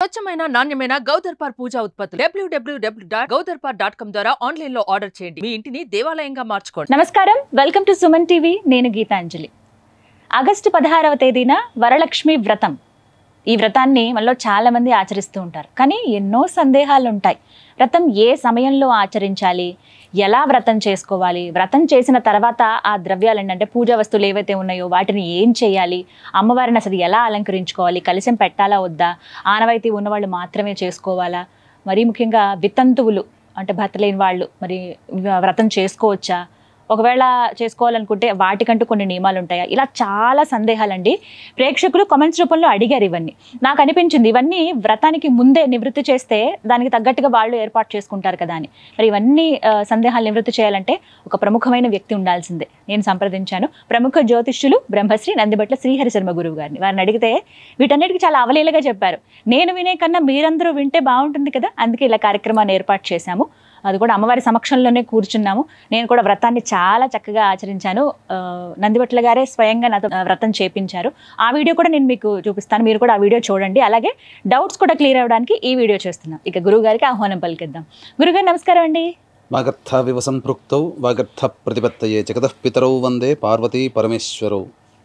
స్వచ్ఛమైన నాణ్యమైన గౌదర్పార్ పూజా ఉత్పత్తులు www.gaudarpar.com ద్వారా ఆన్లైన్ లో ఆర్డర్ చేయండి. మీ ఇంటిని దేవాలయంగా మార్చుకోండి. నమస్కారం, వెల్కమ్ టు సుమన్ టీవీ. నేను గీతాంజలి. ఆగస్టు 16వ తేదీన వరలక్ష్మి వ్రతం. ఈ వ్రతాన్ని మనలో చాలా మంది ఆచరిస్తూ ఉంటారు, కానీ ఎన్నో సందేహాలు ఉంటాయి. వ్రతం ఏ సమయంలో ఆచరించాలి, ఎలా వ్రతం చేసుకోవాలి, వ్రతం చేసిన తర్వాత ఆ ద్రవ్యాలు అంటే పూజా వస్తువులు ఏవైతే ఉన్నాయో వాటిని ఏం చేయాలి, అమ్మవారిని అసలు ఎలా అలంకరించుకోవాలి, కలశం పెట్టాలా వద్దా, ఆనవాయితీ ఉన్నవాళ్ళు మాత్రమే చేసుకోవాలా, మరీ ముఖ్యంగా వితంతువులు అంటే భర్త లేని వాళ్ళు మరి వ్రతం చేసుకోవచ్చా, ఒకవేళ చేసుకోవాలనుకుంటే వాటికంటూ కొన్ని నియమాలు ఉంటాయా, ఇలా చాలా సందేహాలండి. ప్రేక్షకులు కామెంట్స్ రూపంలో అడిగారు. ఇవన్నీ నాకు అనిపించింది, ఇవన్నీ వ్రతానికి ముందే నివృత్తి చేస్తే దానికి తగ్గట్టుగా వాళ్ళు ఏర్పాటు చేసుకుంటారు కదా అని. మరి ఇవన్నీ సందేహాలు నివృత్తి చేయాలంటే ఒక ప్రముఖమైన వ్యక్తి ఉండాల్సిందే. నేను సంప్రదించాను ప్రముఖ జ్యోతిష్యులు బ్రహ్మశ్రీ నందిబట్ల శ్రీహరి శర్మ గురువు గారిని. వారిని అడిగితే వీటన్నిటికీ చాలా అవలీలగా చెప్పారు. నేను వినే కన్నా మీరందరూ వింటే బాగుంటుంది కదా, అందుకే ఇలా కార్యక్రమాన్ని ఏర్పాటు చేశాము. అది కూడా అమ్మవారి సమక్షంలోనే కూర్చున్నాము. నేను కూడా వ్రతాన్ని చాలా చక్కగా ఆచరించాను. నందిబట్ల గారే స్వయంగా నాతో వ్రతం చేపించారు. ఆ వీడియో కూడా నేను మీకు చూపిస్తాను, మీరు కూడా ఆ వీడియో చూడండి. అలాగే డౌట్స్ కూడా క్లియర్ అవ్వడానికి ఈ వీడియో చేస్తున్నాం. ఇక గురువు గారికి ఆహ్వానం పలికిద్దాం. గురుగారు నమస్కారం అండి. వాగర్థ వివసంపృక్తౌ వాగర్థ ప్రతిపత్తయే జగతః పితరౌ వందే పార్వతీ పరమేశ్వరౌ.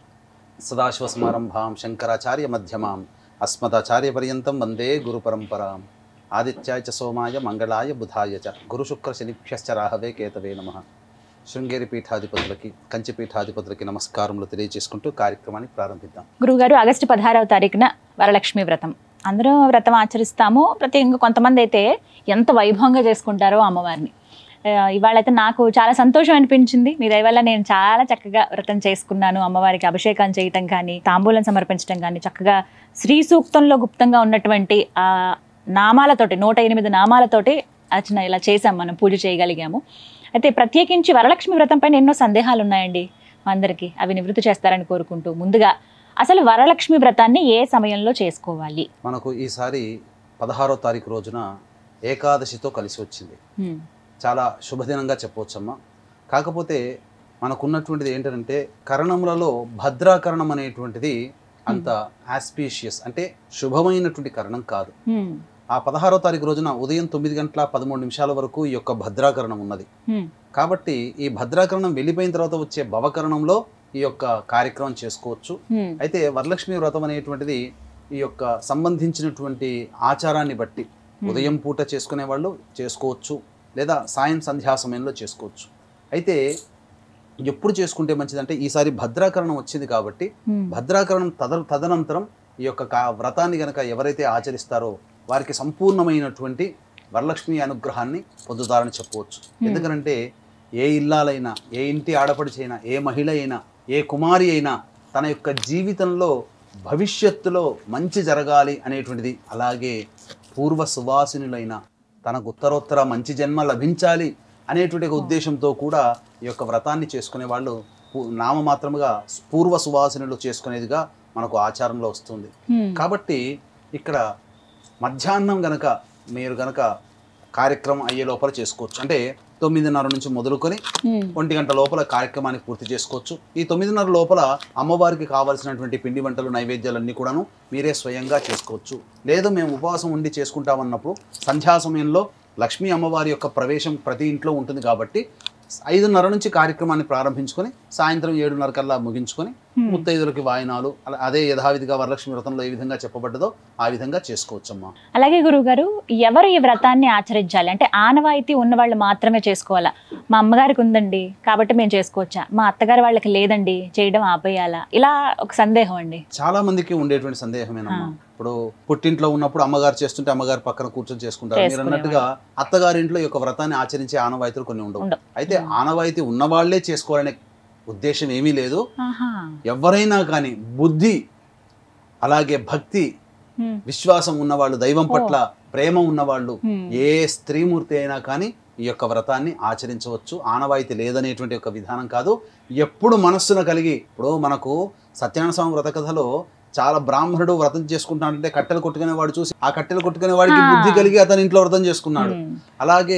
సదాశివసమారంభాం శంకరాచార్య మధ్యమాం అస్మదాచార్య పర్యంతం వందే గురు పరంపరాం. ఆదిత్యాయ చ సోమాయ మంగళాయ బుధాయ చ గురు శుక్ర శనిభ్యశ్చ రాహవే కేతవే నమః. శృంగేరి పీఠాధిపతులకి కంచి పీఠాధిపతులకి నమస్కారములు తెలియజేసుకుంటూ కార్యక్రమాన్ని ప్రారంభిద్దాం. గురుగారు, ఆగస్టు 16వ తారీఖున వరలక్ష్మి వ్రతం. అందరూ వ్రతం ఆచరిస్తాము. ప్రత్యేకంగా కొంతమంది అయితే ఎంత వైభవంగా చేసుకుంటారో అమ్మవారిని. ఇవాళైతే నాకు చాలా సంతోషం అనిపించింది. మీ దయ వల్ల నేను చాలా చక్కగా వ్రతం చేసుకున్నాను. అమ్మవారికి అభిషేకం చేయటం కానీ, తాంబూలం సమర్పించడం కానీ, చక్కగా శ్రీ సూక్తంలో గుప్తంగా ఉన్నటువంటి ఆ నామాలతోటి 108 నామాలతోటి అర్చన ఇలా చేసాం, మనం పూజ చేయగలిగాము. అయితే ప్రత్యేకించి వరలక్ష్మి వ్రతం పైన ఎన్నో సందేహాలు ఉన్నాయండి అందరికీ. అవి నివృత్తి చేస్తారని కోరుకుంటూ ముందుగా అసలు వరలక్ష్మి వ్రతాన్ని ఏ సమయంలో చేసుకోవాలి? మనకు ఈసారి 16వ తారీఖు రోజున ఏకాదశితో కలిసి వచ్చింది. చాలా శుభదినంగా చెప్పవచ్చమ్మా. కాకపోతే మనకున్నటువంటిది ఏంటంటే కరణములలో భద్రాకరణం అనేటువంటిది అంత ఆస్పీషియస్ అంటే శుభమైనటువంటి కరణం కాదు. ఆ 16వ తారీఖు రోజున ఉదయం 9:13 వరకు ఈ యొక్క భద్రాకరణం ఉన్నది. కాబట్టి ఈ భద్రాకరణం వెళ్ళిపోయిన తర్వాత వచ్చే భవకరణంలో ఈ యొక్క కార్యక్రమం చేసుకోవచ్చు. అయితే వరలక్ష్మి వ్రతం అనేటువంటిది ఈ యొక్క సంబంధించినటువంటి ఆచారాన్ని బట్టి ఉదయం పూట చేసుకునే వాళ్ళు చేసుకోవచ్చు, లేదా సాయం సంధ్యా సమయంలో చేసుకోవచ్చు. అయితే ఎప్పుడు చేసుకుంటే మంచిదంటే ఈసారి భద్రాకరణం వచ్చింది కాబట్టి భద్రాకరణం తదనంతరం ఈ యొక్క వ్రతాన్ని గనక ఎవరైతే ఆచరిస్తారో వారికి సంపూర్ణమైనటువంటి వరలక్ష్మి అనుగ్రహాన్ని పొందుతారని చెప్పవచ్చు. ఎందుకంటే ఏ ఇల్లాలైనా, ఏ ఇంటి ఆడపడిచైనా, ఏ మహిళ అయినా, ఏ కుమారి అయినా తన యొక్క జీవితంలో భవిష్యత్తులో మంచి జరగాలి అనేటువంటిది, అలాగే పూర్వ సువాసినులైన తనకు ఉత్తరోత్తర మంచి జన్మ లభించాలి అనేటువంటి ఉద్దేశంతో కూడా ఈ యొక్క వ్రతాన్ని చేసుకునే వాళ్ళు నామమాత్రముగా పూర్వ సువాసినులు చేసుకునేదిగా మనకు ఆచారంలో వస్తుంది. కాబట్టి ఇక్కడ మధ్యాహ్నం గనక మీరు గనక కార్యక్రమం అయ్యే లోపల చేసుకోవచ్చు. అంటే 9:30 నుంచి మొదలుకొని 1 గంట లోపల కార్యక్రమాన్ని పూర్తి చేసుకోవచ్చు. ఈ 9:30 లోపల అమ్మవారికి కావాల్సినటువంటి పిండి వంటలు, నైవేద్యాలన్నీ కూడాను మీరే స్వయంగా చేసుకోవచ్చు. లేదు మేము ఉపవాసం ఉండి చేసుకుంటామన్నప్పుడు సంధ్యా సమయంలో లక్ష్మీ అమ్మవారి యొక్క ప్రవేశం ప్రతి ఇంట్లో ఉంటుంది కాబట్టి 5:30 నుంచి కార్యక్రమాన్ని ప్రారంభించుకొని సాయంత్రం 7:30 కల్లా ముగించుకొని ముత్తైదులకి వాయినాలు అదే యథావిధిగా వరలక్ష్మి వ్రతంలో ఏ విధంగా చెప్పబడ్డదో ఆ విధంగా చేసుకోవచ్చమ్మా. అలాగే గురువు గారు, ఎవరు ఈ వ్రతాన్ని ఆచరించాలి అంటే ఆనవాయితీ ఉన్న వాళ్ళు మాత్రమే చేసుకోవాలా? మా అమ్మగారికి ఉందండి కాబట్టి మేము చేసుకోవచ్చా, మా అత్తగారి వాళ్ళకి లేదండి చేయడం ఆపేయాలా? ఇలా ఒక సందేహం అండి, చాలా మందికి ఉండేటువంటి సందేహమేనమ్మా. ఇప్పుడు పుట్టింట్లో ఉన్నప్పుడు అమ్మగారు చేస్తుంటే అమ్మగారు పక్కన కూర్చొని చేసుకుంటారు. మీరు అన్నట్టుగా అత్తగారింట్లో ఈ యొక్క వ్రతాన్ని ఆచరించే ఆనవాయితీలు కొన్ని ఉండవు. అయితే ఆనవాయితీ ఉన్నవాళ్లే చేసుకోవాలనే ఉద్దేశం ఏమీ లేదు. ఎవరైనా కానీ బుద్ధి, అలాగే భక్తి, విశ్వాసం ఉన్నవాళ్ళు, దైవం పట్ల ప్రేమ ఉన్నవాళ్ళు, ఏ స్త్రీమూర్తి అయినా కానీ ఈ యొక్క వ్రతాన్ని ఆచరించవచ్చు. ఆనవాయితీ లేదనేటువంటి ఒక విధానం కాదు. ఎప్పుడు మనస్సును కలిగి, ఇప్పుడు మనకు సత్యనారాయణ స్వామి వ్రత కథలో చాలా బ్రాహ్మణుడు వ్రతం చేసుకుంటున్నాడంటే కట్టెలు కొట్టుకునే వాడు చూసి ఆ కట్టెలు కొట్టుకునే వాడికి బుద్ధి కలిగి అతని ఇంట్లో వ్రతం చేసుకున్నాడు. అలాగే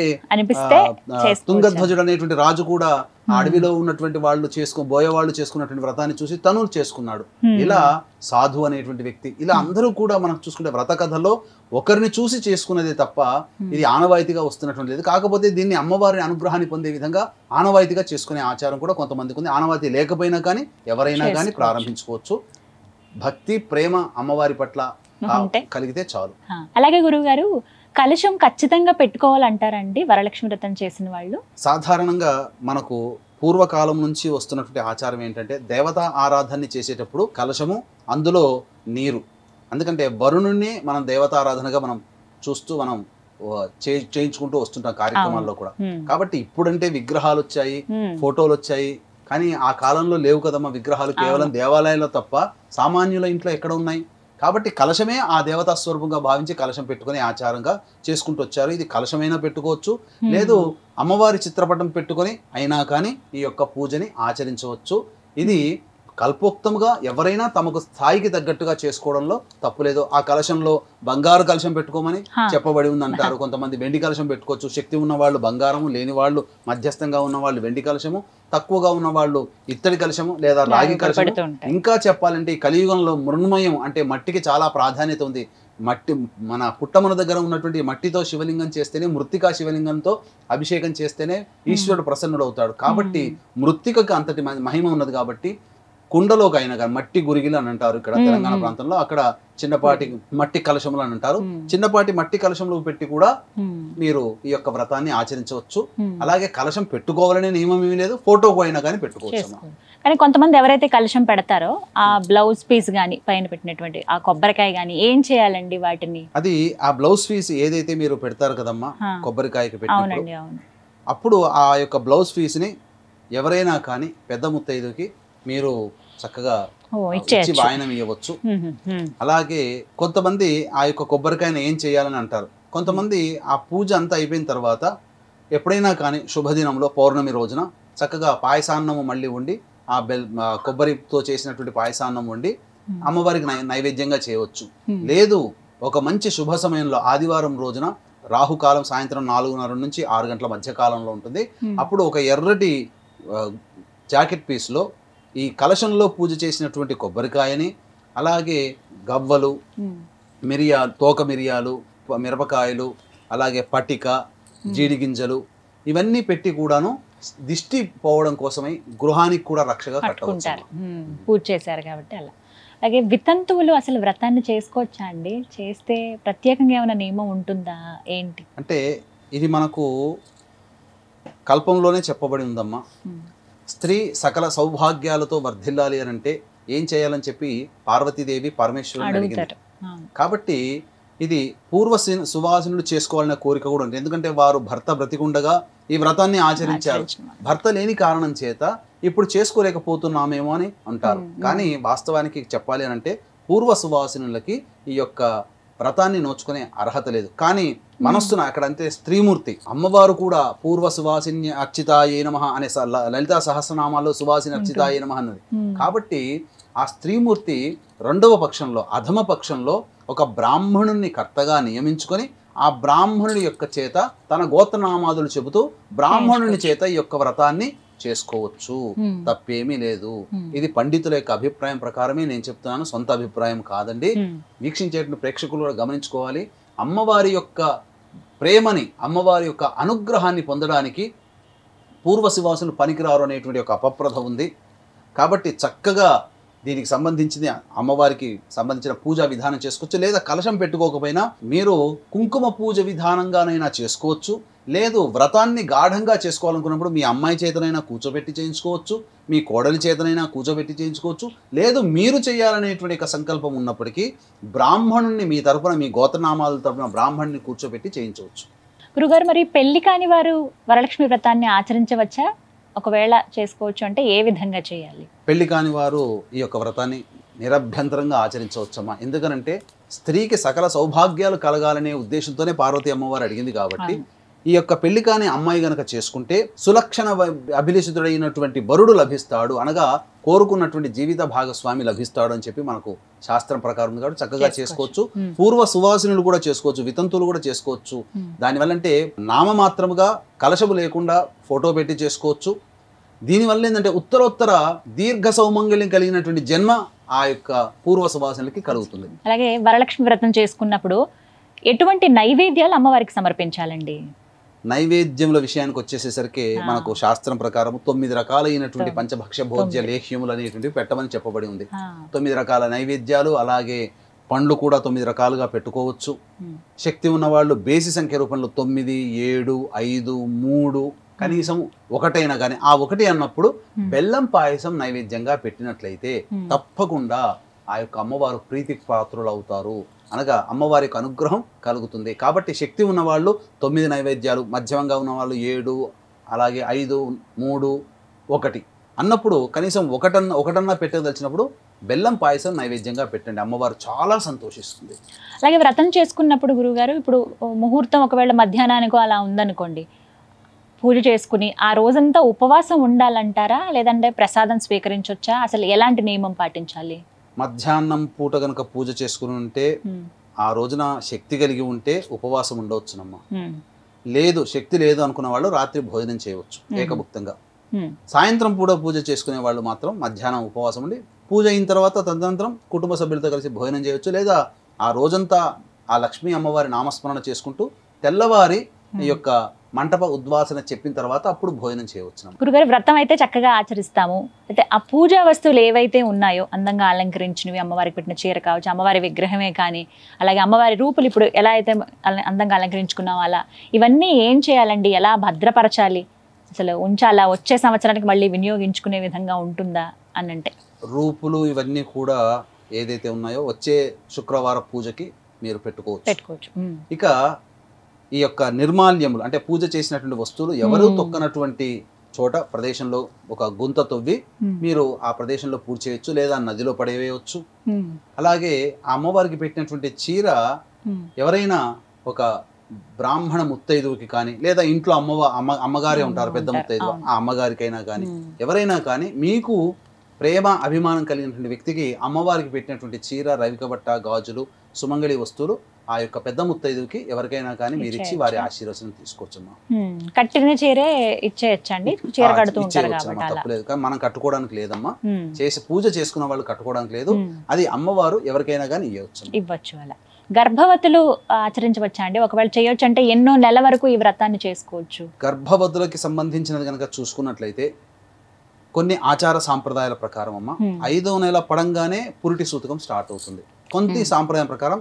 తుంగధ్వజుడు అనేటువంటి రాజు కూడా అడవిలో ఉన్నటువంటి వాళ్ళు బోయవాళ్ళు చేసుకున్నటువంటి వ్రతాన్ని చూసి తను చేసుకున్నాడు. ఇలా సాధు అనేటువంటి వ్యక్తి, ఇలా అందరూ కూడా మనం చూసుకుంటే వ్రత కథలో ఒకరిని చూసి చేసుకున్నదే తప్ప ఇది ఆనవాయితీగా వస్తున్నటువంటి లేదు. కాకపోతే దీన్ని అమ్మవారి అనుగ్రహాన్ని పొందే విధంగా ఆనవాయితీగా చేసుకునే ఆచారం కూడా కొంతమందికి ఉంది. ఆనవాయితీ లేకపోయినా కానీ ఎవరైనా కానీ ప్రారంభించుకోవచ్చు. భక్తి ప్రేమ అమ్మవారి పట్ల కలిగితే చాలు. అలాగే గురువు గారు, కలశం ఖచ్చితంగా పెట్టుకోవాలంటారండి వరలక్ష్మి వ్రతం చేసిన వాళ్ళు? సాధారణంగా మనకు పూర్వకాలం నుంచి వస్తున్నటువంటి ఆచారం ఏంటంటే దేవతా ఆరాధనని చేసేటప్పుడు కలశము, అందులో నీరు. ఎందుకంటే వరుణుణ్ణి మనం దేవతారాధనగా మనం చూస్తూ మనం చేయించుకుంటూ వస్తుంటాం కార్యక్రమాల్లో కూడా. కాబట్టి ఇప్పుడంటే విగ్రహాలు వచ్చాయి, ఫోటోలు వచ్చాయి, కానీ ఆ కాలంలో లేవు కదమ్మా విగ్రహాలు. కేవలం దేవాలయంలో తప్ప సామాన్యుల ఇంట్లో ఎక్కడ ఉన్నాయి? కాబట్టి కలశమే ఆ దేవతా స్వరూపంగా భావించి కలశం పెట్టుకునే ఆచారంగా చేసుకుంటూ వచ్చారు. ఇది కలశమైనా పెట్టుకోవచ్చు, లేదు అమ్మవారి చిత్రపటం పెట్టుకొని అయినా కానీ ఈ యొక్క పూజని ఆచరించవచ్చు. ఇది కల్పోక్తంగా ఎవరైనా తమకు స్థాయికి తగ్గట్టుగా చేసుకోవడంలో తప్పులేదు. ఆ కలశంలో బంగారు కలశం పెట్టుకోమని చెప్పబడి ఉంది అంటారు. కొంతమంది వెండి కలశం పెట్టుకోవచ్చు. శక్తి ఉన్న వాళ్ళు బంగారము, లేని వాళ్ళు మధ్యస్థంగా ఉన్న వాళ్ళు వెండి కలశము, తక్కువగా ఉన్న వాళ్ళు ఇత్తడి కలశము లేదా రాగి కలశము. ఇంకా చెప్పాలంటే ఈ కలియుగంలో మృణ్మయం అంటే మట్టికి చాలా ప్రాధాన్యత ఉంది. మట్టి మన పుట్టమన దగ్గర ఉన్నటువంటి మట్టితో శివలింగం చేస్తేనే, మృత్తికా శివలింగంతో అభిషేకం చేస్తేనే ఈశ్వరుడు ప్రసన్నుడు అవుతాడు. కాబట్టి మృత్తికకు అంతటి మహిమ ఉన్నది. కాబట్టి కుండలోకి అయినా కానీ మట్టి గురిగిలు అని అంటారు ఇక్కడ తెలంగాణ ప్రాంతంలో, అక్కడ చిన్నపాటి మట్టి కలశములు అని అంటారు. చిన్నపాటి మట్టి కలశంలో పెట్టి కూడా మీరు ఈ యొక్క వ్రతాన్ని ఆచరించవచ్చు. అలాగే కలశం పెట్టుకోవాలనే నియమం ఏమీ లేదు, ఫోటోకు అయినా కానీ పెట్టుకోవచ్చు. కానీ కొంతమంది ఎవరైతే కలశం పెడతారో ఆ బ్లౌజ్ పీస్ గానీ పైన పెట్టినటువంటి ఆ కొబ్బరికాయ గానీ ఏం చేయాలండి వాటిని? అది ఆ బ్లౌజ్ పీస్ ఏదైతే మీరు పెడతారు కదమ్మా కొబ్బరికాయకి పెట్టినప్పుడు, అప్పుడు ఆ యొక్క బ్లౌజ్ పీస్ ని ఎవరైనా కానీ పెద్ద ముత్తైదుకి మీరు చక్కగా ఇచ్చి వాయనం ఇవ్వచ్చు. అలాగే కొంతమంది ఆ యొక్క కొబ్బరికాయను ఏం చేయాలని అంటారు. కొంతమంది ఆ పూజ అంతా అయిపోయిన తర్వాత ఎప్పుడైనా కానీ శుభదినంలో పౌర్ణమి రోజున చక్కగా పాయసాన్నము మళ్ళీ వండి ఆ కొబ్బరితో చేసినటువంటి పాయసాన్నం వండి అమ్మవారికి నైవేద్యంగా చేయవచ్చు. లేదు ఒక మంచి శుభ సమయంలో ఆదివారం రోజున రాహుకాలం సాయంత్రం 4:30 నుంచి 6 గంటల మధ్య కాలంలో ఉంటుంది. అప్పుడు ఒక ఎర్రటి జాకెట్ పీస్లో ఈ కలశంలో పూజ చేసినటువంటి కొబ్బరికాయని, అలాగే గవ్వలు, తోక మిరియాలు, మిరపకాయలు, అలాగే పటిక, జీడి గింజలు ఇవన్నీ పెట్టి కూడాను దిష్టి పోవడం కోసమై గృహానికి కూడా రక్షగా కట్టుకుంటారు. పూజ చేశారు కాబట్టి అలా. అలాగే వితంతువులు అసలు వ్రతాన్ని చేసుకోవచ్చా అండి? చేస్తే ప్రత్యేకంగా ఏమైనా నియమం ఉంటుందా ఏంటి? అంటే ఇది మనకు కల్పంలోనే చెప్పబడి ఉందమ్మా. స్త్రీ సకల సౌభాగ్యాలతో వర్ధిల్లాలి అని అంటే ఏం చేయాలని చెప్పి పార్వతీదేవి పరమేశ్వరుని అడిగింది. కాబట్టి ఇది పూర్వ సువాసినులు చేసుకోవాలనే కోరిక కూడా ఉంది. ఎందుకంటే వారు భర్త బ్రతికుండగా ఈ వ్రతాన్ని ఆచరించారు. భర్త లేని కారణం చేత ఇప్పుడు చేసుకోలేకపోతున్నామేమో అని అంటారు. కానీ వాస్తవానికి చెప్పాలి అని అంటే పూర్వ సువాసినులకి ఈ యొక్క వ్రతాన్ని నోచుకునే అర్హత లేదు. కానీ మనస్సున అక్కడ అంటే స్త్రీమూర్తి అమ్మవారు కూడా పూర్వ సువాసిని అర్చితాయే నమః అనే లలితా సహస్రనామాల్లో సువాసిని అర్చితాయే నమః అన్నది. కాబట్టి ఆ స్త్రీమూర్తి రెండవ పక్షంలో అధమ పక్షంలో ఒక బ్రాహ్మణుని కర్తగా నియమించుకొని ఆ బ్రాహ్మణుడి యొక్క చేత తన గోత్రనామాదులు చెబుతూ బ్రాహ్మణుని చేత ఈ యొక్క వ్రతాన్ని చేసుకోవచ్చు. తప్పేమీ లేదు. ఇది పండితుల యొక్క అభిప్రాయం ప్రకారమే నేను చెప్తున్నాను, సొంత అభిప్రాయం కాదండి. వీక్షించేటువంటి ప్రేక్షకులు కూడా గమనించుకోవాలి. అమ్మవారి యొక్క ప్రేమని, అమ్మవారి యొక్క అనుగ్రహాన్ని పొందడానికి పూర్వ శివాసులు పనికిరారు అనేటువంటి ఒక అపప్రథ ఉంది. కాబట్టి చక్కగా దీనికి సంబంధించింది అమ్మవారికి సంబంధించిన పూజా విధానం చేసుకోవచ్చు. లేదా కలశం పెట్టుకోకపోయినా మీరు కుంకుమ పూజ విధానంగానైనా చేసుకోవచ్చు. లేదు వ్రతాన్ని గాఢంగా చేసుకోవాలనుకున్నప్పుడు మీ అమ్మాయి చేతనైనా కూర్చోబెట్టి చేయించుకోవచ్చు, మీ కోడలి చేతనైనా కూర్చోబెట్టి చేయించుకోవచ్చు. లేదు మీరు చేయాలనేటువంటి ఒక సంకల్పం ఉన్నప్పటికీ బ్రాహ్మణుని మీ తరపున, మీ గోత్రనామాల తరపున బ్రాహ్మణుని కూర్చోబెట్టి చేయించవచ్చు. గురుగారు, మరి పెళ్లి కాని వారు వరలక్ష్మి వ్రతాన్ని ఆచరించవచ్చా? ఒకవేళ చేసుకోవచ్చు అంటే ఏ విధంగా చేయాలి? పెళ్లి కాని వారు ఈ యొక్క వ్రతాన్ని నిరభ్యంతరంగా ఆచరించవచ్చమ్మా. ఎందుకనంటే స్త్రీకి సకల సౌభాగ్యాలు కలగాలనే ఉద్దేశంతోనే పార్వతీ అమ్మవారు అడిగింది. కాబట్టి ఈ యొక్క పెళ్లి కాని అమ్మాయి గనక చేసుకుంటే సులక్షణ అభిలషితుడైనటువంటి వరుడు లభిస్తాడు, అనగా కోరుకున్నటువంటి జీవిత భాగస్వామి లభిస్తాడు అని చెప్పి మనకు శాస్త్రం ప్రకారం ఉంది కాబట్టి చక్కగా చేసుకోవచ్చు. పూర్వ సువాసినులు కూడా చేసుకోవచ్చు, వితంతులు కూడా చేసుకోవచ్చు. దానివల్ల అంటే నామమాత్రముగా కలశము లేకుండా ఫోటో పెట్టి చేసుకోవచ్చు. దీనివల్ల ఏంటంటే ఉత్తరోత్తర దీర్ఘ సౌమంగళ్యం కలిగినటువంటి జన్మ ఆ యొక్క పూర్వ సువాసనలకి కలుగుతుంది. అలాగే వరలక్ష్మి వ్రతం చేసుకున్నప్పుడు ఎటువంటి నైవేద్యాలు అమ్మవారికి సమర్పించాలండి? నైవేద్యముల విషయానికి వచ్చేసేసరికి మనకు శాస్త్రం ప్రకారం 9 రకాలైనటువంటి పంచభక్ష భోజ్య లేహ్యములు అనేటువంటివి పెట్టమని చెప్పబడి ఉంది. 9 రకాల నైవేద్యాలు, అలాగే పండ్లు కూడా 9 రకాలుగా పెట్టుకోవచ్చు. శక్తి ఉన్న వాళ్ళు బేసి సంఖ్య రూపంలో 9, 7, 5, 3 కనీసం ఒకటైనా కానీ ఆ ఒకటి అన్నప్పుడు బెల్లం పాయసం నైవేద్యంగా పెట్టినట్లయితే తప్పకుండా ఆ యొక్క అమ్మవారు ప్రీతికి పాత్రులు అవుతారు, అనగా అమ్మవారికి అనుగ్రహం కలుగుతుంది. కాబట్టి శక్తి ఉన్న వాళ్ళు 9 నైవేద్యాలు, మధ్యమంగా ఉన్న వాళ్ళు 7, అలాగే 5, 3, 1 అన్నప్పుడు కనీసం ఒకటన్నా పెట్టదలిచినప్పుడు బెల్లం పాయసం నైవేద్యంగా పెట్టండి, అమ్మవారు చాలా సంతోషిస్తుంది. అలాగే వ్రతం చేసుకున్నప్పుడు గురువుగారు, ఇప్పుడు ముహూర్తం ఒకవేళ మధ్యాహ్నానికో అలా ఉందనుకోండి, పూజ చేసుకుని ఆ రోజంతా ఉపవాసం ఉండాలంటారా, లేదంటే ప్రసాదం స్వీకరించొచ్చా? అసలు ఎలాంటి నియమం పాటించాలి? మధ్యాహ్నం పూట గనక పూజ చేసుకుని ఉంటే ఆ రోజున శక్తి కలిగి ఉంటే ఉపవాసం ఉండవచ్చునమ్మా. లేదు, శక్తి లేదు అనుకున్న వాళ్ళు రాత్రి భోజనం చేయవచ్చు ఏకభుక్తంగా. సాయంత్రం పూట పూజ చేసుకునే వాళ్ళు మాత్రం మధ్యాహ్నం ఉపవాసం ఉండి పూజ అయిన తర్వాత తదనంతరం కుటుంబ సభ్యులతో కలిసి భోజనం చేయవచ్చు. లేదా ఆ రోజంతా ఆ లక్ష్మీ అమ్మవారి నామస్మరణ చేసుకుంటూ తెల్లవారి ఈ యొక్క మంటప ఉద్వాసన చెప్పిన తర్వాత అప్పుడు భోజనం చేయవచ్చు. గురుగారు, వ్రతం అయితే చక్కగా ఆచరిస్తాము, అయితే ఆ పూజా వస్తువులు ఏవైతే ఉన్నాయో అందంగా అలంకరించినవి, అమ్మవారికి పెట్టిన చీర కావచ్చు, అమ్మవారి విగ్రహమే కానీ, అలాగే అమ్మవారి రూపులు ఇప్పుడు ఎలా అయితే అందంగా అలంకరించుకున్నామో అలా, ఇవన్నీ ఏం చేయాలండి? ఎలా భద్రపరచాలి? అసలు ఉంచాలా? వచ్చే సంవత్సరానికి మళ్ళీ వినియోగించుకునే విధంగా ఉంటుందా అని అంటే? రూపులు ఇవన్నీ కూడా ఏదైతే ఉన్నాయో వచ్చే శుక్రవార పూజకి మీరు పెట్టుకోవచ్చు. ఇక ఈ యొక్క నిర్మాల్యములు అంటే పూజ చేసినటువంటి వస్తువులు ఎవరు తొక్కనటువంటి చోట ప్రదేశంలో ఒక గుంత తవ్వి మీరు ఆ ప్రదేశంలో పూజ చేయొచ్చు, లేదా నదిలో పడేయవచ్చు. అలాగే ఆ అమ్మవారికి పెట్టినటువంటి చీర ఎవరైనా ఒక బ్రాహ్మణ ముత్తైదువుకి కానీ, లేదా ఇంట్లో అమ్మగారే ఉంటారు పెద్ద ముత్తైదువు, ఆ అమ్మగారికైనా కానీ, ఎవరైనా కానీ మీకు ప్రేమ అభిమానం కలిగినటువంటి వ్యక్తికి అమ్మవారికి పెట్టినటువంటి చీర, రవికబట్ట, గాజులు, సుమంగళి వస్తువులు ఆ యొక్క పెద్ద ముత్తైదుకి ఎవరికైనా కానీ మీరు ఇచ్చి వారి ఆశీర్వచనం తీసుకోవచ్చమ్మా. కట్టిన చీరే ఇచ్చేయచ్చండి, చీర కడుతూ ఉంటారు కాబట్టి తప్పలేదు. కానీ మనం కట్టుకోవడానికి లేదమ్మా, చేసి పూజ చేసుకున్న వాళ్ళు కట్టుకోవడానికి లేదు, అది అమ్మవారు ఎవరికైనా కానీ ఇవ్వచ్చు. అలా గర్భవతులు ఆచరించవచ్చా అండి? ఒకవేళ చేయొచ్చు అంటే ఎన్నో నెల వరకు ఈ వ్రతాన్ని చేసుకోవచ్చు? గర్భవతులకి సంబంధించినది కనుక చూసుకున్నట్లయితే కొన్ని ఆచార సాంప్రదాయాల ప్రకారం అమ్మ 5వ నెల పడంగానే పురిటి సూతకం స్టార్ట్ అవుతుంది. కొంత సాంప్రదాయం ప్రకారం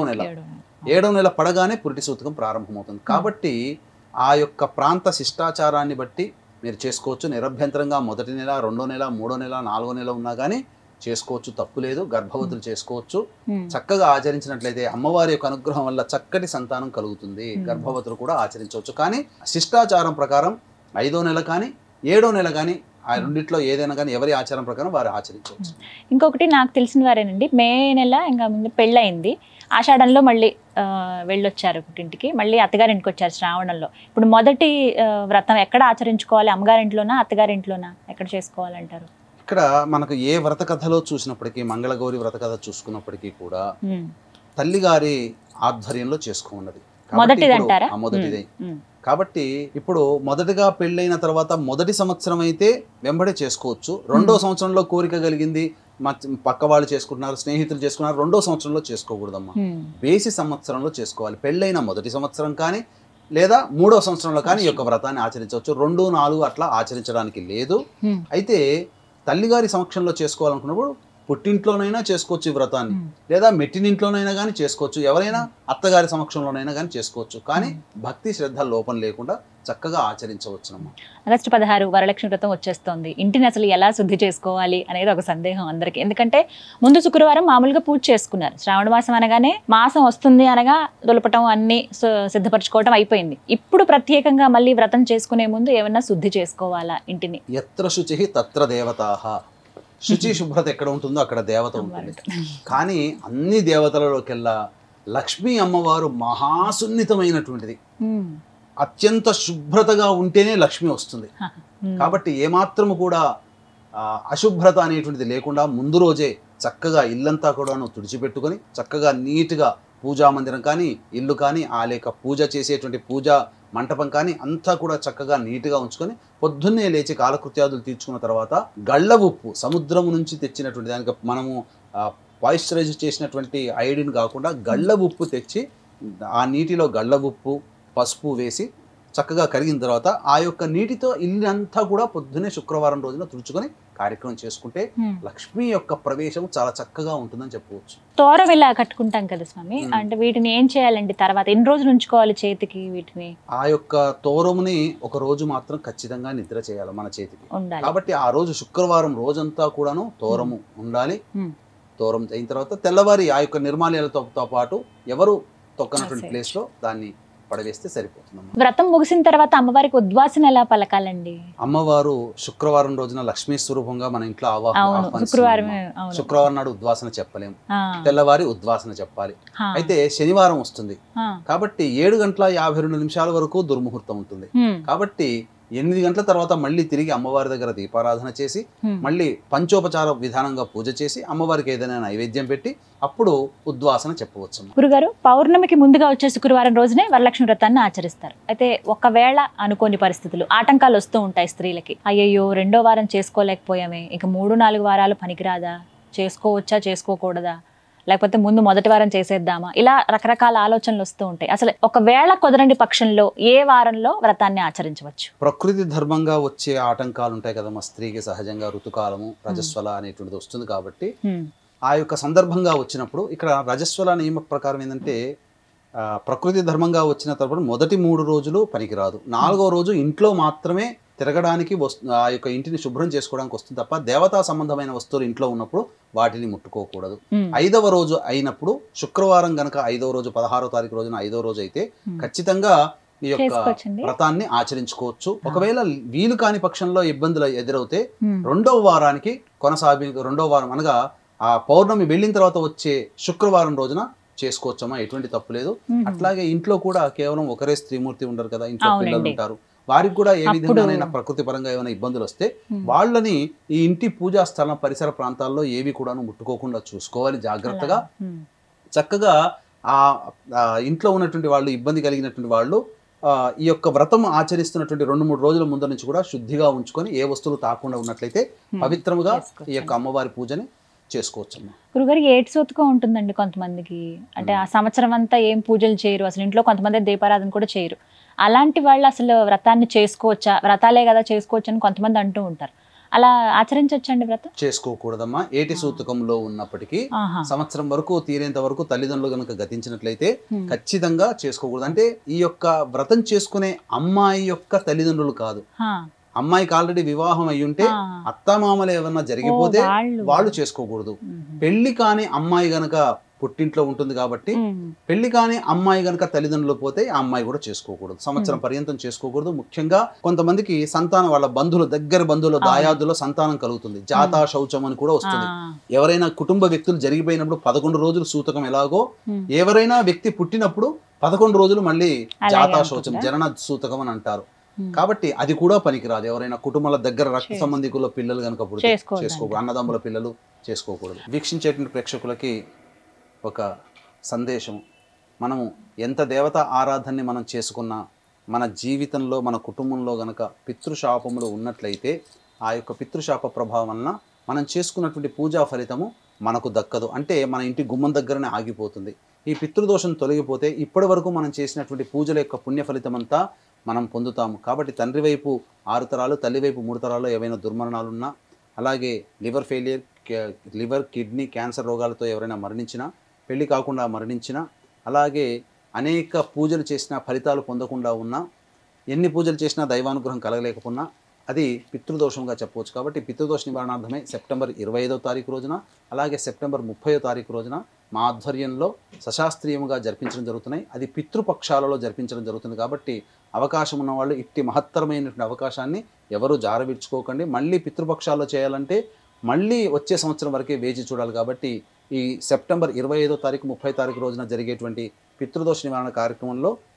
7వ నెల పడగానే పురిటి సూతకం ప్రారంభమవుతుంది. కాబట్టి ఆ యొక్క ప్రాంత శిష్టాచారాన్ని బట్టి మీరు చేసుకోవచ్చు. నిరభ్యంతరంగా 1వ నెల, 2వ నెల, 3వ నెల, 4వ నెల ఉన్నా కానీ చేసుకోవచ్చు, తప్పు లేదు. గర్భవతులు చేసుకోవచ్చు. చక్కగా ఆచరించినట్లయితే అమ్మవారి యొక్క అనుగ్రహం వల్ల చక్కటి సంతానం కలుగుతుంది. గర్భవతులు కూడా ఆచరించవచ్చు. కానీ శిష్టాచారం ప్రకారం 5వ నెల కానీ 7వ నెల కానీ ఆ రెండిట్లో ఏదైనా కానీ ఎవరి ఆచారం ప్రకారం వారు ఆచరించవచ్చు. ఇంకొకటి నాకు తెలిసిన వారేనండి, మే నెల ఇంకా ముందు పెళ్ళయింది, ఆషాఢంలో మళ్ళీ వెళ్ళొచ్చారు పుట్టింటికి, మళ్ళీ అత్తగారింటికి వచ్చారు శ్రావణంలో. ఇప్పుడు మొదటి వ్రతం ఎక్కడ ఆచరించుకోవాలి? అమ్మగారింట్లోనా, అత్తగారింట్లోనా, ఎక్కడ చేసుకోవాలంటారు? ఇక్కడ మనకు ఏ వ్రత కథలో చూసినప్పటికీ, మంగళగౌరి వ్రత కథ చూసుకున్నప్పటికీ కూడా తల్లిగారి ఆధ్వర్యంలో చేసుకున్నది మొదటిది. కాబట్టి ఇప్పుడు మొదటిగా పెళ్ళైన తర్వాత మొదటి సంవత్సరం అయితే వెంబడే చేసుకోవచ్చు. 2వ సంవత్సరంలో కోరిక కలిగింది, పక్క వాళ్ళు చేసుకుంటున్నారు, స్నేహితులు చేసుకున్నారు, 2వ సంవత్సరంలో చేసుకోకూడదమ్మా. బేసి సంవత్సరంలో చేసుకోవాలి. పెళ్ళైన మొదటి సంవత్సరం కానీ లేదా 3వ సంవత్సరంలో కానీ ఈ యొక్క వ్రతాన్ని ఆచరించవచ్చు. 2, 4 అట్లా ఆచరించడానికి లేదు. అయితే తల్లిగారి సమక్షంలో చేసుకోవాలనుకున్నప్పుడు పుట్టింట్లోనైనా చేసుకోవచ్చు ఈ వ్రతాన్ని, లేదా మెట్టినింట్లోనైనా కానీ చేసుకోవచ్చు, ఎవరైనా అత్తగారి సమక్షంలోనైనా కానీ చేసుకోవచ్చు. కానీ భక్తి శ్రద్ధ లోపం లేకుండా చక్కగా ఆచరించవచ్చునమ్మా. ఆగస్టు 16 వరలక్ష్మి వ్రతం వచ్చేస్తోంది. ఇంటిని అసలు ఎలా శుద్ధి చేసుకోవాలి అనేది ఒక సందేహం అందరికీ. ఎందుకంటే ముందు శుక్రవారం మామూలుగా పూజ చేసుకున్నారు, శ్రావణ మాసం అనగానే మాసం వస్తుంది అనగా దులపటం అన్ని సిద్ధపరచుకోవటం అయిపోయింది. ఇప్పుడు ప్రత్యేకంగా మళ్ళీ వ్రతం చేసుకునే ముందు ఏమన్నా శుద్ధి చేసుకోవాలా ఇంటిని? యత్ర శుచి తత్ర దేవతాః. శుచి శుభ్రత ఎక్కడ ఉంటుందో అక్కడ దేవత ఉంటుంది. కానీ అన్ని దేవతలలోకెల్లా లక్ష్మీ అమ్మవారు మహాసున్నితమైనటువంటిది. అత్యంత శుభ్రతగా ఉంటేనే లక్ష్మి వస్తుంది. కాబట్టి ఏమాత్రము కూడా అశుభ్రత అనేటువంటిది లేకుండా ముందు రోజే చక్కగా ఇల్లంతా కూడాను తుడిచిపెట్టుకొని చక్కగా నీట్గా పూజా మందిరం కానీ ఇల్లు కానీ లేక పూజ చేసేటువంటి పూజా మంటపం కానీ అంతా కూడా చక్కగా నీట్గా ఉంచుకొని పొద్దున్నే లేచి కాలకృత్యాదులు తీర్చుకున్న తర్వాత గళ్ళ ఉప్పు సముద్రం నుంచి తెచ్చినటువంటి దానికి మనము పాయిశ్చరైజ్ చేసినటువంటి ఐడిన్ కాకుండా గళ్ళ ఉప్పు తెచ్చి ఆ నీటిలో గళ్ళ ఉప్పు పసుపు వేసి చక్కగా కరిగిన తర్వాత ఆ యొక్క నీటితో ఇల్లంతా కూడా పొద్దునే శుక్రవారం రోజున తుడుచుకొని కార్యక్రమం చేసుకుంటే లక్ష్మి యొక్క ప్రవేశం చాలా చక్కగా ఉంటుందని చెప్పవచ్చు. తోరం ఇలా కట్టుకుంటాం కదా స్వామి, అంటే వీటిని ఏం చేయాలండి? తర్వాత ఎన్ని రోజులు ఉంచుకోవాలి చేతికి వీటిని? ఆ యొక్క తోరముని ఒక రోజు మాత్రం ఖచ్చితంగా నిద్ర చేయాలి మన చేతికి. కాబట్టి ఆ రోజు శుక్రవారం రోజంతా కూడాను తోరము ఉండాలి. తోరం అయిన తర్వాత తెల్లవారి ఆ యొక్క నిర్మాల్యాలతో పాటు ఎవరు తొక్కనటువంటి ప్లేస్ లో దాన్ని పడవేస్తే సరిపోతుంది. వ్రతం ముగిసిన తర్వాత అమ్మవారికి ఉద్వాసన ఎలా పలకాలండి? అమ్మవారు శుక్రవారం రోజున లక్ష్మీ స్వరూపంగా మన ఇంట్లో శుక్రవారం నాడు ఉద్వాసన చెప్పలేము, తెల్లవారి ఉద్వాసన చెప్పాలి. అయితే శనివారం వస్తుంది కాబట్టి 7:52 వరకు దుర్ముహూర్తం ఉంటుంది. కాబట్టి 8 గంటల తర్వాత మళ్ళీ తిరిగి అమ్మవారి దగ్గర దీపారాధన చేసి మళ్ళీ పంచోపచార విధానంగా పూజ చేసి అమ్మవారికి ఏదైనా నైవేద్యం పెట్టి అప్పుడు ఉద్వాసన చెప్పవచ్చు. గురుగారు, పౌర్ణమికి ముందుగా వచ్చే శుక్రవారం రోజునే వరలక్ష్మి వ్రతాన్ని ఆచరిస్తారు. అయితే ఒకవేళ అనుకోని పరిస్థితులు ఆటంకాలు వస్తూ ఉంటాయి స్త్రీలకి. అయ్యయ్యో 2వ వారం చేసుకోలేకపోయామే, ఇక 3-4 వారాలు పనికిరాదా, చేసుకోవచ్చా చేసుకోకూడదా, లేకపోతే ముందు మొదటి వారం చేసేద్దామా, ఇలా రకరకాల ఆలోచనలు వస్తూ ఉంటాయి. అసలు ఒకవేళ కుదరని పక్షంలో ఏ వారంలో వ్రతాన్ని ఆచరించవచ్చు? ప్రకృతి ధర్మంగా వచ్చే ఆటంకాలు ఉంటాయి కదమ్మా, స్త్రీకి సహజంగా ఋతుకాలము రజస్వల అనేటువంటిది వస్తుంది. కాబట్టి ఆ యొక్క సందర్భంగా వచ్చినప్పుడు ఇక్కడ రజస్వల నియమ ప్రకారం ఏంటంటే ప్రకృతి ధర్మంగా వచ్చిన తర్వాత మొదటి 3 రోజులు పనికిరాదు, 4వ రోజు ఇంట్లో మాత్రమే తిరగడానికి ఆ యొక్క ఇంటిని శుభ్రం చేసుకోవడానికి వస్తుంది తప్ప దేవతా సంబంధమైన వస్తువులు ఇంట్లో ఉన్నప్పుడు వాటిని ముట్టుకోకూడదు. 5వ రోజు అయినప్పుడు శుక్రవారం గనక 5వ రోజు 16వ తారీఖు రోజున 5వ రోజు అయితే ఖచ్చితంగా ఈ యొక్క వ్రతాన్ని ఆచరించుకోవచ్చు. ఒకవేళ వీలు కాని పక్షంలో ఇబ్బందులు ఎదురవుతే 2వ వారానికి కొనసాగి 2వ వారం అనగా ఆ పౌర్ణమి వెళ్ళిన తర్వాత వచ్చే శుక్రవారం రోజున చేసుకోవచ్చమ్మా, ఎటువంటి తప్పు లేదు. అట్లాగే ఇంట్లో కూడా కేవలం ఒకరే స్త్రీమూర్తి ఉండరు కదా, ఇంట్లో పిల్లలు ఉంటారు, వారికి కూడా ఏ విధంగానైనా ప్రకృతి పరంగా ఏమైనా ఇబ్బందులు వస్తే వాళ్ళని ఈ ఇంటి పూజా స్థలం పరిసర ప్రాంతాల్లో ఏవి కూడా ముట్టుకోకుండా చూసుకోవాలి జాగ్రత్తగా. చక్కగా ఆ ఇంట్లో ఉన్నటువంటి వాళ్ళు ఇబ్బంది కలిగినటువంటి వాళ్ళు ఈ యొక్క వ్రతం ఆచరిస్తున్నటువంటి 2-3 రోజుల ముందు నుంచి కూడా శుద్ధిగా ఉంచుకొని ఏ వస్తువులు తాకుండా ఉన్నట్లయితే పవిత్రముగా ఈ యొక్క అమ్మవారి పూజని చేసుకోవచ్చు. గురుగారు, ఏడ్సోతుగా ఉంటుందండి కొంతమందికి, అంటే ఆ సంవత్సరం అంతా ఏం పూజలు చేయరు, అసలు ఇంట్లో కొంతమంది దీపారాధన కూడా చేయరు. అలాంటి వాళ్ళు అసలు వ్రతాన్ని చేసుకోవచ్చా? వ్రతాలే కదా చేసుకోవచ్చు అని కొంతమంది అంటూ ఉంటారు. అలా ఆచరించవచ్చండి వ్రతం? చేసుకోకూడదమ్మా. ఏటి సూతకంలో ఉన్నప్పటికీ సంవత్సరం వరకు తీరేంత వరకు తల్లిదండ్రులు కనుక గతించినట్లయితే ఖచ్చితంగా చేసుకోకూడదు. అంటే ఈ యొక్క వ్రతం చేసుకునే అమ్మాయి యొక్క తల్లిదండ్రులు కాదు, అమ్మాయికి ఆల్రెడీ వివాహం అయ్యుంటే అత్తమామలు ఏమన్నా జరిగిపోతే వాళ్ళు చేసుకోకూడదు. పెళ్లి కాని అమ్మాయి గనక పుట్టింట్లో ఉంటుంది కాబట్టి పెళ్లి కాని అమ్మాయి గనక తల్లిదండ్రులు పోతే ఆ అమ్మాయి కూడా చేసుకోకూడదు, సంవత్సరం పర్యంతం చేసుకోకూడదు. ముఖ్యంగా కొంతమందికి సంతానం వాళ్ళ బంధువులు దగ్గర బంధువుల దాయాదులో సంతానం కలుగుతుంది, జాతా శౌచం అని కూడా వస్తుంది. ఎవరైనా కుటుంబ వ్యక్తులు జరిగిపోయినప్పుడు 11 రోజులు సూతకం ఎలాగో ఎవరైనా వ్యక్తి పుట్టినప్పుడు 11 రోజులు మళ్ళీ జాతా శౌచం జనన సూతకం అని అంటారు. కాబట్టి అది కూడా పనికిరాదు. ఎవరైనా కుటుంబాల దగ్గర రక్త సంబంధికుల పిల్లలు కనుక పుడితే చేసుకోకూడదు, అన్నదమ్ముల పిల్లలు చేసుకోకూడదు. వీక్షించేటువంటి ప్రేక్షకులకి ఒక సందేశం, మనము ఎంత దేవత ఆరాధనని మనం చేసుకున్నా మన జీవితంలో మన కుటుంబంలో గనక పితృశాపములు ఉన్నట్లయితే ఆ యొక్క పితృశాప ప్రభావం వలన మనం చేసుకున్నటువంటి పూజా ఫలితము మనకు దక్కదు, అంటే మన ఇంటి గుమ్మం దగ్గరనే ఆగిపోతుంది. ఈ పితృదోషం తొలగిపోతే ఇప్పటి వరకు మనం చేసినటువంటి పూజల యొక్క పుణ్య ఫలితం అంతా మనం పొందుతాము. కాబట్టి తండ్రి వైపు 6 తరాలు, తల్లి వైపు 3 తరాల్లో ఏవైనా దుర్మరణాలు ఉన్నా, అలాగే liver failure, liver kidney cancer రోగాలతో ఎవరైనా మరణించినా, పెళ్లి కాకుండా మరణించినా, అలాగే అనేక పూజలు చేసినా ఫలితాలు పొందకుండా ఉన్నా, ఎన్ని పూజలు చేసినా దైవానుగ్రహం కలగలేకపోయినా అది పితృదోషంగా చెప్పవచ్చు. కాబట్టి పితృదోష నివారణార్థమే సెప్టెంబర్ 25వ తారీఖు రోజున అలాగే సెప్టెంబర్ 30వ తారీఖు రోజున మా ఆధ్వర్యంలో సశాస్త్రీయముగా జరిపించడం జరుగుతున్నాయి. అది పితృపక్షాలలో జరిపించడం జరుగుతుంది. కాబట్టి అవకాశం ఉన్న వాళ్ళు ఇట్టి మహత్తరమైనటువంటి అవకాశాన్ని ఎవరూ జారవిడ్చుకోకండి. మళ్ళీ పితృపక్షాల్లో చేయాలంటే మళ్ళీ వచ్చే సంవత్సరం వరకే వేచి చూడాలి. కాబట్టి ఈ సెప్టెంబర్ 25వ తారీఖు 30వ తారీఖు రోజున జరిగేటువంటి పితృదోష నివారణ కార్యక్రమంలో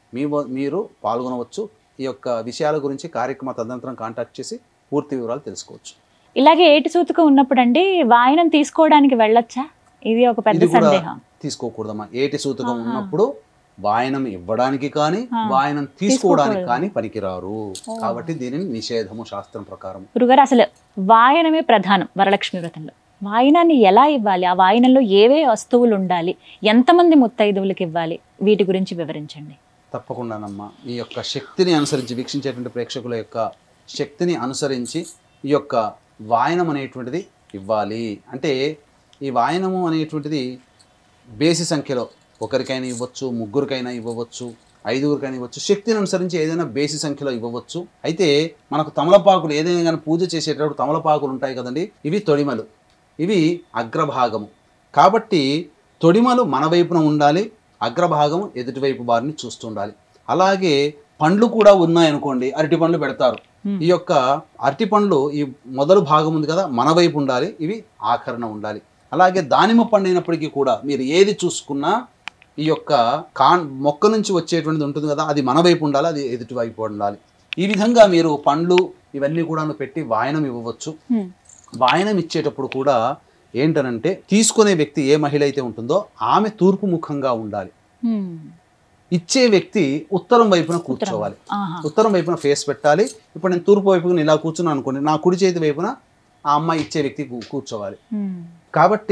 మీరు పాల్గొనవచ్చు. ఈ యొక్క విషయాల గురించి కార్యక్రమ తదనంతరం కాంటాక్ట్ చేసి పూర్తి వివరాలు తెలుసుకోవచ్చు. ఇలాగే ఏటి సూతకం ఉన్నప్పుడు అండి వాయనం తీసుకోవడానికి వెళ్ళొచ్చా? ఇది ఒక పెద్ద సందేహం. తీసుకోకూడదమ్మా. ఏటి సూతకం ఉన్నప్పుడు వాయనం ఇవ్వడానికి కానీ వాయనం తీసుకోవడానికి కానీ పనికిరారు. కాబట్టి దీనిని నిషేధము శాస్త్రం ప్రకారం. గురుగారు, అసలు వాయనమే ప్రధానం వరలక్ష్మి వ్రతంలో. వాయనాన్ని ఎలా ఇవ్వాలి? ఆ వాయనంలో ఏవే వస్తువులు ఉండాలి? ఎంతమంది ముత్తైదువులకు ఇవ్వాలి? వీటి గురించి వివరించండి. తప్పకుండానమ్మా. ఈ యొక్క శక్తిని అనుసరించి వీక్షించేటువంటి ప్రేక్షకుల యొక్క శక్తిని అనుసరించి ఈ యొక్క వాయనం అనేటువంటిది ఇవ్వాలి. అంటే ఈ వాయనము అనేటువంటిది బేసి సంఖ్యలో ఒకరికైనా ఇవ్వచ్చు, ముగ్గురికైనా ఇవ్వవచ్చు, 5గురికైనా ఇవ్వచ్చు. శక్తిని అనుసరించి ఏదైనా బేసి సంఖ్యలో ఇవ్వవచ్చు. అయితే మనకు తమలపాకులు ఏదైనా కానీ పూజ చేసేటప్పుడు తమలపాకులు ఉంటాయి కదండి, ఇవి తొడిమలు, ఇవి అగ్రభాగము. కాబట్టి తొడిమలు మన వైపున ఉండాలి, అగ్రభాగం ఎదుటివైపు వారిని చూస్తుండాలి. అలాగే పండ్లు కూడా ఉన్నాయనుకోండి, అరటి పండ్లు పెడతారు. ఈ యొక్క అరటి పండ్లు ఈ మొదలు భాగం ఉంది కదా, మన వైపు ఉండాలి, ఇవి ఆకరణ ఉండాలి. అలాగే దానిమ్మ పండు అయినప్పటికీ కూడా మీరు ఏది చూసుకున్నా ఈ యొక్క మొక్క నుంచి వచ్చేటువంటిది ఉంటుంది కదా, అది మన వైపు ఉండాలి, అది ఎదుటి వైపు ఉండాలి. ఈ విధంగా మీరు పండ్లు ఇవన్నీ కూడా పెట్టి వాయనం ఇవ్వవచ్చు. వాయనం ఇచ్చేటప్పుడు కూడా ఏంటనంటే తీసుకునే వ్యక్తి ఏ మహిళ అయితే ఉంటుందో ఆమె తూర్పు ముఖంగా ఉండాలి. ఇచ్చే వ్యక్తి ఉత్తరం వైపున కూర్చోవాలి. ఉత్తరం వైపున ఫేస్ పెట్టాలి. ఇప్పుడు నేను తూర్పు వైపున ఇలా కూర్చున్నాను అనుకోండి, నా కుడి చేతి వైపున ఆ అమ్మాయి ఇచ్చే వ్యక్తి కూర్చోవాలి. కాబట్టి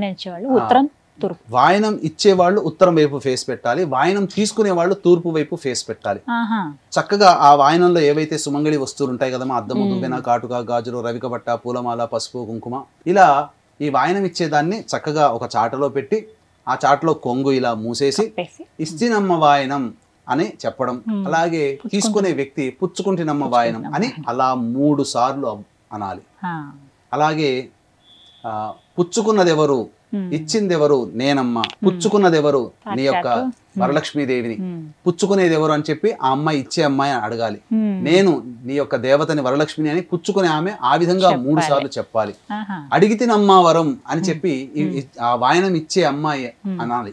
వాయనం ఇచ్చేవాళ్ళు ఉత్తరం వైపు ఫేస్ పెట్టాలి, వాయనం తీసుకునే వాళ్ళు తూర్పు వైపు ఫేస్ పెట్టాలి. చక్కగా ఆ వాయనంలో ఏవైతే సుమంగళి వస్తువులు ఉంటాయి కదమ్మా, అద్దము, దువ్వెన, కాటుక, గాజులు, రవిక బట్ట, పూలమాల, పసుపు, కుంకుమ, ఇలా ఈ వాయనం ఇచ్చేదాన్ని చక్కగా ఒక చాటలో పెట్టి ఆ చాటలో కొంగు ఇలా మూసేసి ఇస్తినమ్మ వాయనం అని చెప్పడం. అలాగే తీసుకునే వ్యక్తి పుచ్చుకుంటినమ్మ వాయనం అని అలా 3 సార్లు అనాలి. అలాగే పుచ్చుకున్నదెవరు, ఇచ్చిందెవరు, నేనమ్మ. పుచ్చుకున్నదెవరు, నీ యొక్క వరలక్ష్మీదేవిని. పుచ్చుకునేది ఎవరు అని చెప్పి ఆ అమ్మాయి ఇచ్చే అమ్మాయి అడగాలి. నేను నీ యొక్క దేవతని వరలక్ష్మిని అని పుచ్చుకునే ఆమె ఆ విధంగా 3 సార్లు చెప్పాలి. అడిగితినమ్మా వరం అని చెప్పి ఆ వాయనం ఇచ్చే అమ్మాయి అనాలి.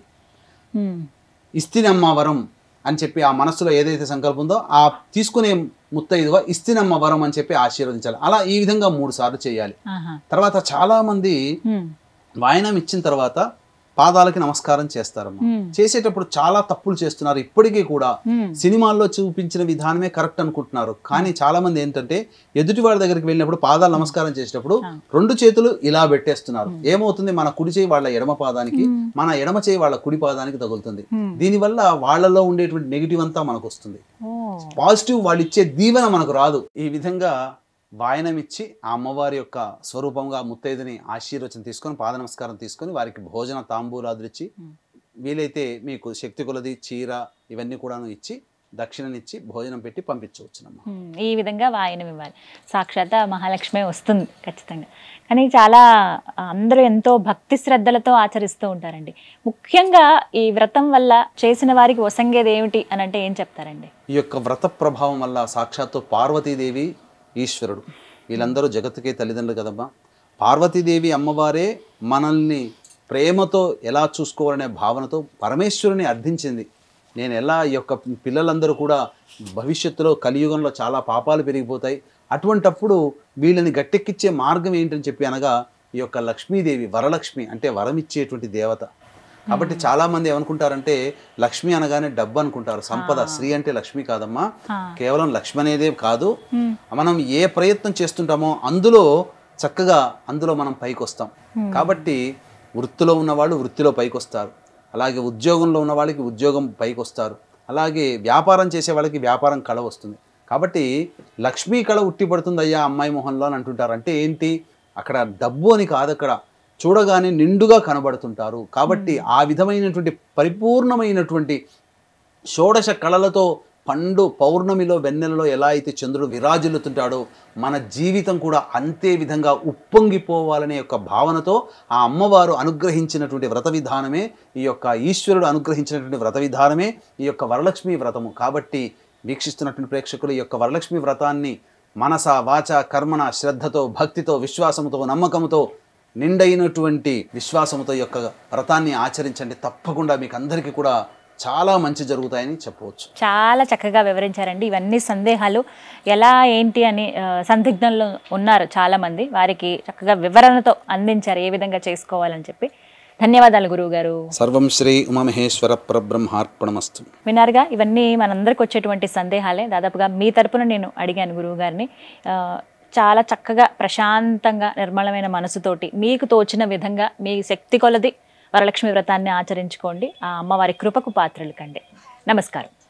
ఇస్తినమ్మా వరం అని చెప్పి ఆ మనస్సులో ఏదైతే సంకల్పం ఉందో ఆ తీసుకునే ముత్తైదుగా ఇస్తినమ్మ వరం అని చెప్పి ఆశీర్వదించాలి. అలా ఈ విధంగా 3 సార్లు చేయాలి. తర్వాత చాలా మంది వాయనం ఇచ్చిన తర్వాత పాదాలకి నమస్కారం చేస్తారమ్మా. చేసేటప్పుడు చాలా తప్పులు చేస్తున్నారు. ఇప్పటికీ కూడా సినిమాల్లో చూపించిన విధానమే కరెక్ట్ అనుకుంటున్నారు. కానీ చాలా మంది ఏంటంటే ఎదుటి వాళ్ళ దగ్గరికి వెళ్ళినప్పుడు పాదాలు నమస్కారం చేసేటప్పుడు 2 చేతులు ఇలా పెట్టేస్తున్నారు. ఏమవుతుంది, మన కుడి చేయి వాళ్ళ ఎడమ పాదానికి, మన ఎడమ చేయి వాళ్ళ కుడి పాదానికి తగులుతుంది. దీనివల్ల వాళ్ళలో ఉండేటువంటి నెగిటివ్ అంతా మనకు వస్తుంది. పాజిటివ్ వాళ్ళు ఇచ్చే దీవెన మనకు రాదు. ఈ విధంగా వాయనం ఇచ్చి ఆ అమ్మవారి యొక్క స్వరూపంగా ముత్తైదుని ఆశీర్వచనం తీసుకొని పాద నమస్కారం తీసుకొని వారికి భోజన తాంబూలాదులు ఇచ్చి, వీలైతే మీకు శక్తి కొలది చీర ఇవన్నీ కూడాను ఇచ్చి దక్షిణనిచ్చి భోజనం పెట్టి పంపించవచ్చునమ్మా. ఈ విధంగా వాయనం ఇవ్వాలి. సాక్షాత్ మహాలక్ష్మి వస్తుంది ఖచ్చితంగా. కానీ చాలా అందరూ ఎంతో భక్తి శ్రద్ధలతో ఆచరిస్తూ ఉంటారండి. ముఖ్యంగా ఈ వ్రతం వల్ల చేసిన వారికి వసంగేది ఏమిటి అని అంటే ఏం చెప్తారండి? ఈ యొక్క వ్రత ప్రభావం వల్ల సాక్షాత్తు పార్వతీదేవి, ఈశ్వరుడు వీళ్ళందరూ జగత్తుకే తల్లిదండ్రులు కదమ్మా. పార్వతీదేవి అమ్మవారే మనల్ని ప్రేమతో ఎలా చూసుకోవాలనే భావనతో పరమేశ్వరుని అర్థించింది. నేను ఎలా ఈ యొక్క పిల్లలందరూ కూడా భవిష్యత్తులో కలియుగంలో చాలా పాపాలు పెరిగిపోతాయి, అటువంటప్పుడు వీళ్ళని గట్టెక్కిచ్చే మార్గం ఏంటని చెప్పి అనగా ఈ యొక్క లక్ష్మీదేవి, వరలక్ష్మి అంటే వరం ఇచ్చేటువంటి దేవత. కాబట్టి చాలా మంది ఏమనుకుంటారంటే లక్ష్మి అనగానే డబ్బు అనుకుంటారు, సంపద. శ్రీ అంటే లక్ష్మి కాదమ్మా. కేవలం లక్ష్మి అనేదే కాదు, మనం ఏ ప్రయత్నం చేస్తుంటామో అందులో చక్కగా అందులో మనం పైకి వస్తాం. కాబట్టి వృత్తిలో ఉన్నవాళ్ళు వృత్తిలో పైకి వస్తారు, అలాగే ఉద్యోగంలో ఉన్న వాళ్ళకి ఉద్యోగం పైకి వస్తారు, అలాగే వ్యాపారం చేసే వాళ్ళకి వ్యాపారం కళ వస్తుంది. కాబట్టి లక్ష్మీ కళ ఉట్టిపడుతుంది అయ్యా అమ్మాయి మొహంలో అని అంటుంటారు. అంటే ఏంటి, అక్కడ డబ్బు అని కాదు, అక్కడ చూడగానే నిండుగా కనబడుతుంటారు. కాబట్టి ఆ విధమైనటువంటి పరిపూర్ణమైనటువంటి షోడశ కళలతో పండు పౌర్ణమిలో వెన్నెలలో ఎలా అయితే చంద్రుడు విరాజిల్లుతుంటాడో మన జీవితం కూడా అంతే విధంగా ఉప్పొంగిపోవాలనే యొక్క భావనతో ఆ అమ్మవారు అనుగ్రహించినటువంటి వ్రత విధానమే, ఈ యొక్క ఈశ్వరుడు అనుగ్రహించినటువంటి వ్రత విధానమే ఈ యొక్క వరలక్ష్మి వ్రతము. కాబట్టి వీక్షిస్తున్నటువంటి ప్రేక్షకులు ఈ యొక్క వరలక్ష్మి వ్రతాన్ని మనస వాచ కర్మణ శ్రద్ధతో, భక్తితో, విశ్వాసంతో, నమ్మకంతో, నిండైనటువంటి విశ్వాసంతో యొక్క వ్రతాన్ని ఆచరించండి. తప్పకుండా మీకు అందరికీ కూడా చాలా మంచి జరుగుతాయని చెప్పవచ్చు. చాలా చక్కగా వివరించారండి. ఇవన్నీ సందేహాలు ఎలా ఏంటి అని సందిగ్ధంలో ఉన్నారు చాలామంది, వారికి చక్కగా వివరణతో అందించారు ఏ విధంగా చేసుకోవాలని చెప్పి. ధన్యవాదాలు గురువు గారు. సర్వం శ్రీ ఉమామహేశ్వర పరబ్రహ్మార్పణమస్తు. విన్నారుగా, ఇవన్నీ మనందరికి వచ్చేటువంటి సందేహాలే. దాదాపుగా మీ తరపున నేను అడిగాను గురువు గారిని. చాలా చక్కగా ప్రశాంతంగా నిర్మలమైన మనసుతోటి మీకు తోచిన విధంగా మీ శక్తి కొలది వరలక్ష్మి వ్రతాన్ని ఆచరించుకోండి. ఆ అమ్మవారి కృపకు పాత్రలు కండి. నమస్కారం.